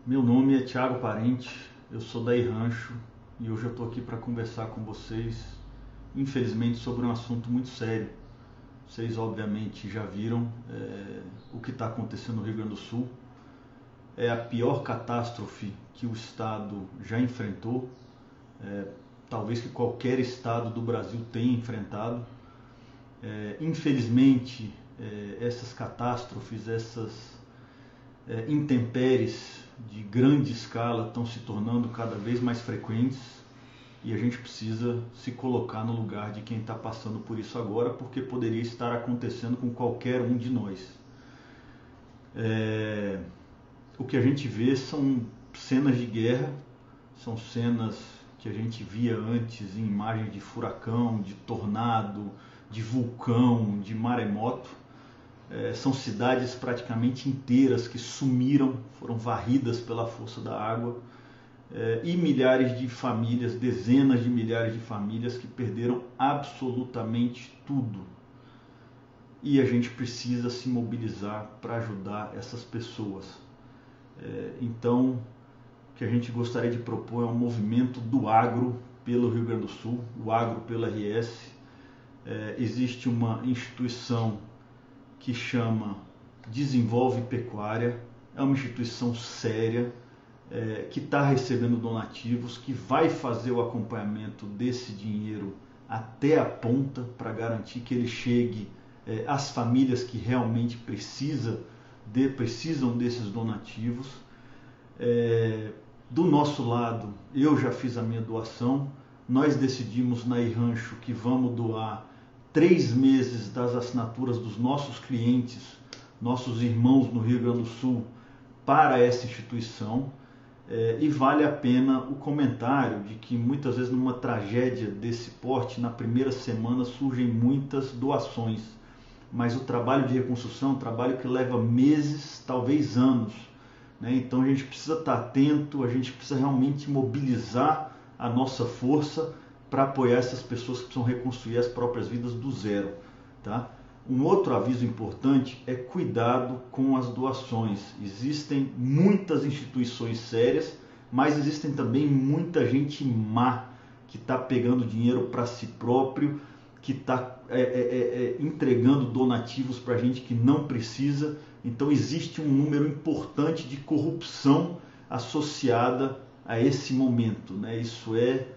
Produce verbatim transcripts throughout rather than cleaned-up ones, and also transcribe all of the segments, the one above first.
Meu nome é Thiago Parente, eu sou da iRancho e hoje eu estou aqui para conversar com vocês, infelizmente, sobre um assunto muito sério. Vocês obviamente já viram é, o que está acontecendo no Rio Grande do Sul. É a pior catástrofe que o estado já enfrentou, é, talvez que qualquer estado do Brasil tenha enfrentado. É, infelizmente, é, essas catástrofes, essas é, intempéries de grande escala estão se tornando cada vez mais frequentes e a gente precisa se colocar no lugar de quem está passando por isso agora, porque poderia estar acontecendo com qualquer um de nós. É, o que a gente vê são cenas de guerra, são cenas que a gente via antes em imagens de furacão, de tornado, de vulcão, de maremoto. É, são cidades praticamente inteiras que sumiram, foram varridas pela força da água, é, e milhares de famílias, dezenas de milhares de famílias que perderam absolutamente tudo. E a gente precisa se mobilizar para ajudar essas pessoas. É, então, o que a gente gostaria de propor é um movimento do agro pelo Rio Grande do Sul, o agro pela R S. É, existe uma instituição que chama Desenvolve Pecuária, é uma instituição séria, é, que está recebendo donativos, que vai fazer o acompanhamento desse dinheiro até a ponta para garantir que ele chegue é, às famílias que realmente precisa de, precisam desses donativos. É, do nosso lado, eu já fiz a minha doação, nós decidimos na iRancho que vamos doar três meses das assinaturas dos nossos clientes, nossos irmãos no Rio Grande do Sul, para essa instituição. É, e vale a pena o comentário de que muitas vezes numa tragédia desse porte, na primeira semana surgem muitas doações, mas o trabalho de reconstrução é um trabalho que leva meses, talvez anos, né? Então a gente precisa estar atento, a gente precisa realmente mobilizar a nossa força para apoiar essas pessoas que precisam reconstruir as próprias vidas do zero, tá? Um outro aviso importante é cuidado com as doações. Existem muitas instituições sérias, mas existem também muita gente má que está pegando dinheiro para si próprio, que está é, é, é, entregando donativos para gente que não precisa. Então existe um número importante de corrupção associada a esse momento, né? Isso é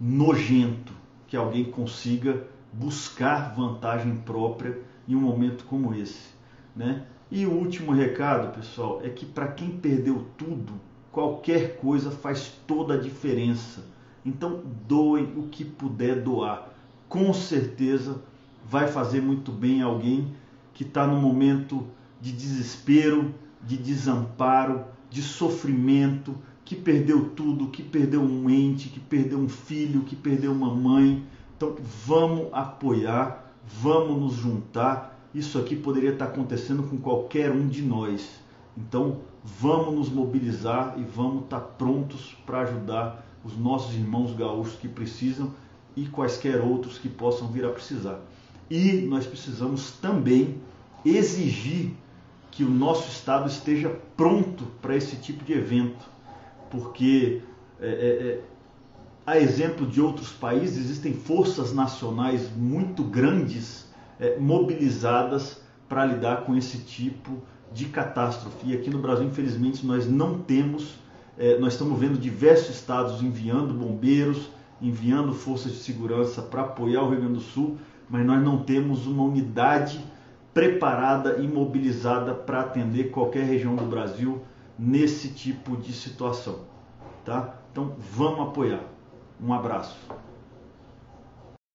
nojento que alguém consiga buscar vantagem própria em um momento como esse, né? E o último recado, pessoal, é que para quem perdeu tudo, qualquer coisa faz toda a diferença. Então doe o que puder doar. Com certeza vai fazer muito bem a alguém que está num momento de desespero, de desamparo, de sofrimento, que perdeu tudo, que perdeu um ente, que perdeu um filho, que perdeu uma mãe. Então vamos apoiar, vamos nos juntar. Isso aqui poderia estar acontecendo com qualquer um de nós. Então vamos nos mobilizar e vamos estar prontos para ajudar os nossos irmãos gaúchos que precisam e quaisquer outros que possam vir a precisar. E nós precisamos também exigir que o nosso estado esteja pronto para esse tipo de evento, porque é, é, a exemplo de outros países, existem forças nacionais muito grandes é, mobilizadas para lidar com esse tipo de catástrofe. E aqui no Brasil, infelizmente, nós não temos, é, nós estamos vendo diversos estados enviando bombeiros, enviando forças de segurança para apoiar o Rio Grande do Sul, mas nós não temos uma unidade preparada e mobilizada para atender qualquer região do Brasil nesse tipo de situação, tá? Então vamos apoiar. Um abraço.